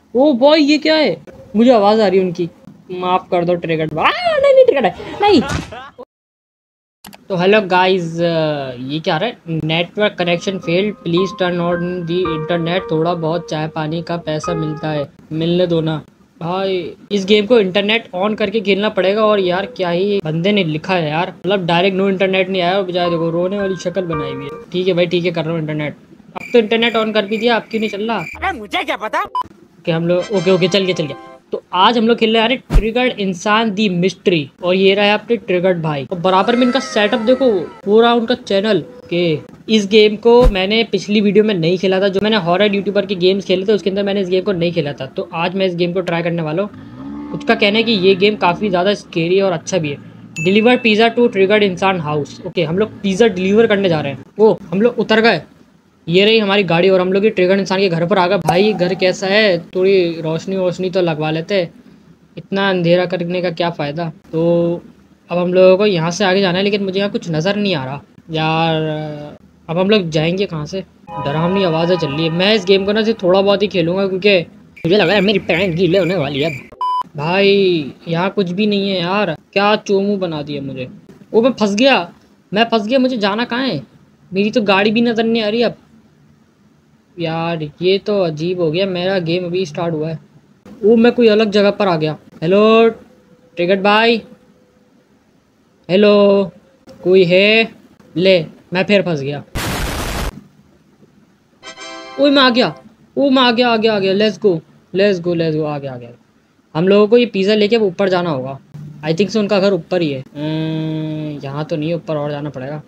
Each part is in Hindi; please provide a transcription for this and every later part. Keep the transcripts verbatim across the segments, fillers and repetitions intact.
ओ बॉय ये क्या है? मुझे आवाज आ रही है उनकी। माफ कर दो ट्रिगर्ड भाई। नहीं नहीं ट्रिगर्ड है नहीं। तो हेलो गाइस, ये क्या रहा है? Network connection failed, please turn on the internet. थोड़ा बहुत चाय पानी का पैसा मिलता है, मिलने दो ना भाई। इस गेम को इंटरनेट ऑन करके खेलना पड़ेगा। और यार क्या ही बंदे ने लिखा है यार, मतलब डायरेक्ट नो इंटरनेट नहीं आया और बजाय देखो रोने वाली शक्ल बनाई हुई है। ठीक है भाई ठीक है, कर रहा हूँ इंटरनेट। अब तो इंटरनेट ऑन कर भी दिया, अब क्यों नहीं चल रहा? अरे मुझे क्या पता। ओके हम लोग ओके ओके चल गया चल गया। तो आज हम लोग खेल रहे हैं ट्रिगर्ड इंसान दी मिस्ट्री। और ये रहा है आपके ट्रिगर्ड भाई। और बराबर में इनका सेटअप देखो, पूरा उनका चैनल के। इस गेम को मैंने पिछली वीडियो में नहीं खेला था, जो मैंने हॉरर यूट्यूबर के गेम्स खेले थे उसके अंदर मैंने इस गेम को नहीं खेला था। तो आज मैं इस गेम को ट्राई करने वाला हूँ। उसका कहना है कि ये गेम काफ़ी ज़्यादा स्केरी और अच्छा भी है। Deliver pizza to Triggered Insaan house. Okay हम लोग पिज़्ज़ा डिलीवर करने जा रहे हैं। ओ हम लोग उतर गए, ये रही हमारी गाड़ी और हम लोग ये ट्रिगर्ड इंसान के घर पर आ गए। भाई घर कैसा है? थोड़ी रोशनी वोशनी तो लगवा लेते, इतना अंधेरा करने का क्या फ़ायदा। तो अब हम लोगों को यहाँ से आगे जाना है, लेकिन मुझे यहाँ कुछ नज़र नहीं आ रहा यार। अब हम लोग जाएंगे कहाँ से? डरावनी आवाज़ें चल रही है। मैं इस गेम को ना सिर्फ थोड़ा बहुत ही खेलूँगा क्योंकि मुझे लग रहा है मेरी पैंट गीले होने वाली है। भाई यहाँ कुछ भी नहीं है यार, क्या चोमू बना दिया मुझे। वो मैं फंस गया, मैं फंस गया। मुझे जाना कहाँ है? मेरी तो गाड़ी भी नज़र नहीं आ रही अब। यार ये तो अजीब हो गया, मेरा गेम अभी स्टार्ट हुआ है। वो मैं कोई अलग जगह पर आ गया। हेलो ट्रिगर्ड भाई, हेलो कोई है? ले मैं फिर फंस गया। ओए मैं आ गया, ओ मैं आ गया आ गया आ गया। Let's go let's go let's go, आ गया आ गया। हम लोगों को ये पिज़्ज़ा लेके ऊपर जाना होगा। आई थिंक से उनका घर ऊपर ही है। यहाँ तो नहीं, ऊपर और जाना पड़ेगा।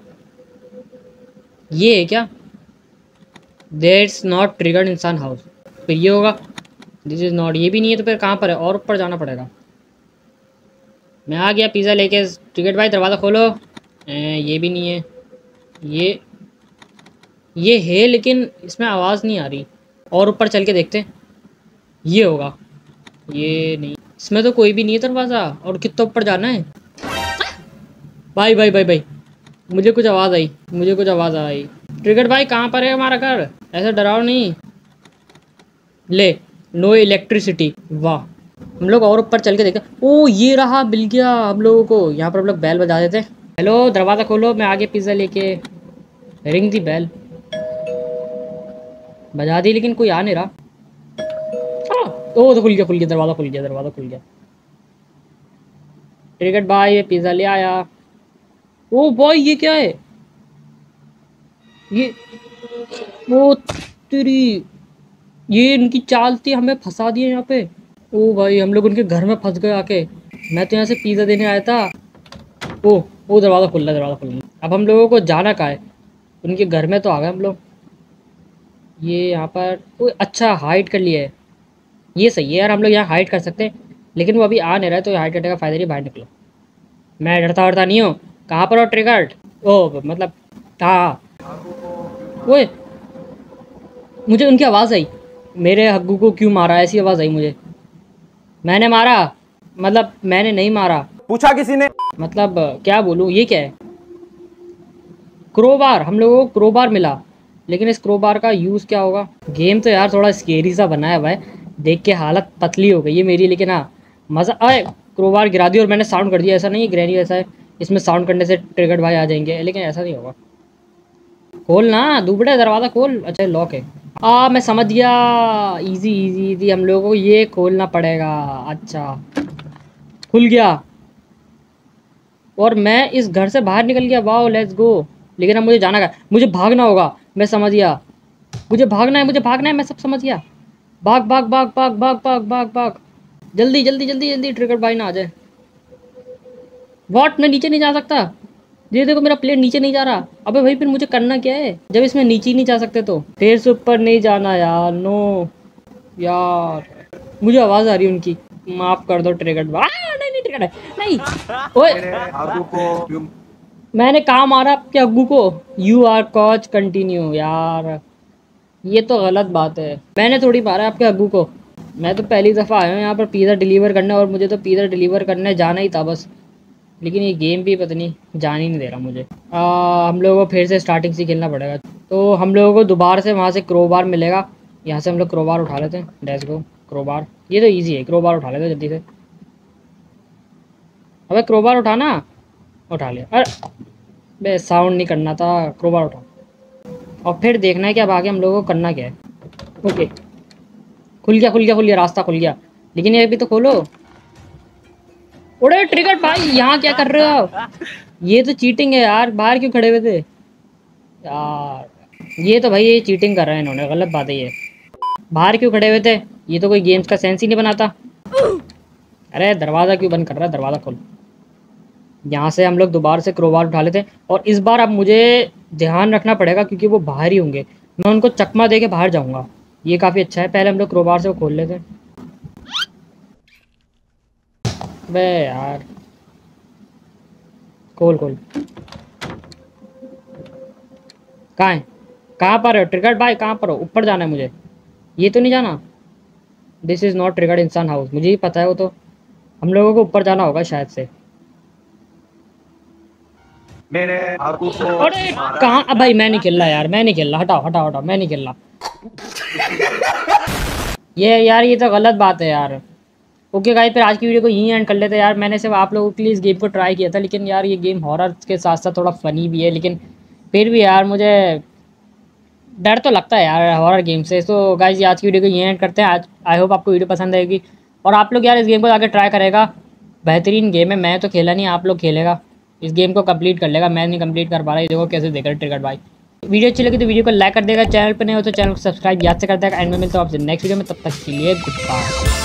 ये है क्या? That's not Triggered Insaan house. फिर ये होगा दिस इज़ नॉट। ये भी नहीं है तो फिर कहाँ पर है? और ऊपर जाना पड़ेगा। मैं आ गया पिज़्ज़ा लेके। टिकट भाई दरवाज़ा खोलो। ए, ये भी नहीं है। ये ये है लेकिन इसमें आवाज़ नहीं आ रही। और ऊपर चल के देखते हैं, ये होगा। ये नहीं, इसमें तो कोई भी नहीं है दरवाज़ा। और कितना ऊपर जाना है? भाई भाई भाई भाई मुझे कुछ आवाज़ आई, मुझे कुछ आवाज़ आई। टिकट भाई कहाँ पर है हमारा घर? ऐसा डराओ नहीं। ले नो इलेक्ट्रिसिटी, वाह। हम लोग और ऊपर चल के देखते। ओ ये रहा, मिल गया हम लोगों को। यहाँ पर हम लोग बैल बजा देते। हेलो दरवाज़ा खोलो, मैं आगे पिज़्ज़ा लेके। रिंग दी बैल बजा दी लेकिन कोई आ नहीं रहा। आ, ओ तो खुल गया खुल गया दरवाज़ा खुल गया दरवाज़ा खुल गया। टिकट भाई ये पिज़्ज़ा ले आया। ओ बॉय ये क्या है? ये वो तेरी, ये इनकी चाल थी, हमें फंसा दिए यहाँ पे। ओ भाई हम लोग उनके घर में फंस गए आके। मैं तो यहाँ से पिज़्ज़ा देने आया था। ओ वो दरवाज़ा खुल रहा है, दरवाज़ा खुल रहा है। अब हम लोगों को जाना कहाँ है? उनके घर में तो आ गए हम लोग। ये यहाँ पर ओ अच्छा हाइड कर लिया है, ये सही है यार। हम लोग यहाँ हाइड कर सकते हैं, लेकिन वो अभी आ नहीं रहा है तो हाइड करने का फ़ायदा नहीं। बाहर निकलो, मैं डरता वरता नहीं हूँ। कहाँ पर हो ट्रिगर्ड? ओ मतलब कहाँ? ओए मुझे उनकी आवाज़ आई। मेरे हग्गू को क्यों मारा? ऐसी आवाज़ आई मुझे। मैंने मारा? मतलब मैंने नहीं मारा। पूछा किसी ने? मतलब क्या बोलूँ, ये क्या है? क्रोबार, हम लोगों को क्रोबार मिला, लेकिन इस क्रोबार का यूज़ क्या होगा? गेम तो यार थोड़ा स्केरी सा बनाया हुआ है, देख के हालत पतली हो गई है मेरी। लेकिन हाँ मज़ा आए। क्रोबार गिरा दी और मैंने साउंड कर दिया। ऐसा नहीं है ग्रैनी ऐसा है, इसमें साउंड करने से ट्रिगर्ड भाई आ जाएंगे, लेकिन ऐसा नहीं होगा। खोल ना दुबड़े, दरवाज़ा खोल। अच्छा लॉक है। आ मैं समझ गया, इजी इजी इजी हम लोगों को ये खोलना पड़ेगा। अच्छा खुल गया और मैं इस घर से बाहर निकल गया। Wow let's go. लेकिन अब मुझे जाना का, मुझे भागना होगा। मैं समझ गया, मुझे भागना है, मुझे भागना है। मैं सब समझ गया। भाग भाग भाग भाग भाग भाग भाग भाग, जल्दी जल्दी जल्दी जल्दी ट्रिगर भाई ना आ जाए। वॉट मैं नीचे नहीं जा सकता? ये देखो मेरा प्लेन नीचे नहीं जा रहा। अबे भाई फिर मुझे करना क्या है जब इसमें नीचे ही नहीं जा सकते? तो फिर से ऊपर नहीं जाना यार, नो यार। मुझे आवाज़ आ रही है उनकी। माफ़ कर दो ट्रिगर भाई। नहीं नहीं ट्रिगर नहीं। ओए मैंने कहा मारा आपके अग्गू को? You are caught continue. यार ये तो गलत बात है, मैंने थोड़ी मारा आपके अग्गू को। मैं तो पहली दफ़ा आया हूँ यहाँ पर पिज़्ज़ा डिलीवर करने, और मुझे तो पिज़्ज़ा डिलीवर करने जाना ही था बस। लेकिन ये गेम भी पता नहीं जान ही नहीं दे रहा मुझे। आ, हम लोगों को फिर से स्टार्टिंग से खेलना पड़ेगा। तो हम लोगों को दोबारा से वहाँ से क्रोबार मिलेगा यहाँ से हम लोग क्रोबार उठा लेते हैं। लेट्स गो क्रोबार, ये तो इजी है, क्रोबार उठा लेते हैं जल्दी से। अबे क्रोबार उठाना, उठा लिया। अरे बे साउंड नहीं करना था, क्रोबार उठा। और फिर देखना है कि अब आगे हम लोगों को करना क्या है। ओके खुल गया खुल गया खुल गया, रास्ता खुल गया, लेकिन ये अभी तो खोलो। उड़े ट्रिगर भाई, यहाँ क्या कर रहे हो? ये तो चीटिंग है यार, बाहर क्यों खड़े हुए थे यार? ये तो भाई ये चीटिंग कर रहे हैं इन्होंने, गलत बात है ये। बाहर क्यों खड़े हुए थे? ये तो कोई गेम्स का सेंस ही नहीं बनाता। अरे दरवाज़ा क्यों बंद कर रहा है? दरवाज़ा खोल। यहाँ से हम लोग दोबारा से क्रोबार उठा लेते हैं, और इस बार अब मुझे ध्यान रखना पड़ेगा क्योंकि वो बाहर ही होंगे। मैं उनको चकमा दे के बाहर जाऊँगा, ये काफ़ी अच्छा है। पहले हम लोग क्रोबार से वो खोल लेते हैं। बे यार खोल खोल। कहाँ है? कहाँ पर हो ट्रिगर्ड भाई? कहाँ पर हो? ऊपर जाना है मुझे, ये तो नहीं जाना। This is not Triggered Insaan house, मुझे ही पता है वो तो। हम लोगों को ऊपर जाना होगा शायद से। मेरे आपको अरे कहाँ? अब भाई मैं नहीं खेल रहा यार, मैं नहीं खेल रहा, हटाओ हटाओ हटाओ, मैं नहीं खेल रहा। ये यार ये तो गलत बात है यार। ओके गाइस, फिर आज की वीडियो को यहीं एंड कर लेते हैं यार। मैंने सिर्फ आप लोगों के लिए इस गेम को ट्राई किया था, लेकिन यार ये गेम हॉरर के साथ साथ थोड़ा फ़नी भी है, लेकिन फिर भी यार मुझे डर तो लगता है यार हॉरर गेम से। तो गाइस आज की वीडियो को यहीं एंड करते हैं। आज आई होप आपको वीडियो पसंद आएगी, और आप लोग यार इस गेम को आगे ट्राई करेगा। बेहतरीन गेम है, मैं तो खेला नहीं, आप लोग खेलेगा, इस गेम को कंप्लीट कर लेगा। मैं नहीं कंप्लीट कर पा रहा, ये देखो कैसे देख रहे ट्रिगर भाई। वीडियो अच्छी लगी तो वीडियो को लाइक कर देगा, चैनल पर नहीं हो तो चैनल को सब्सक्राइब याद से कर देगा। एंड में मिलता हूँ आपसे नेक्स्ट वीडियो में, तब तक के लिए गुड बाय।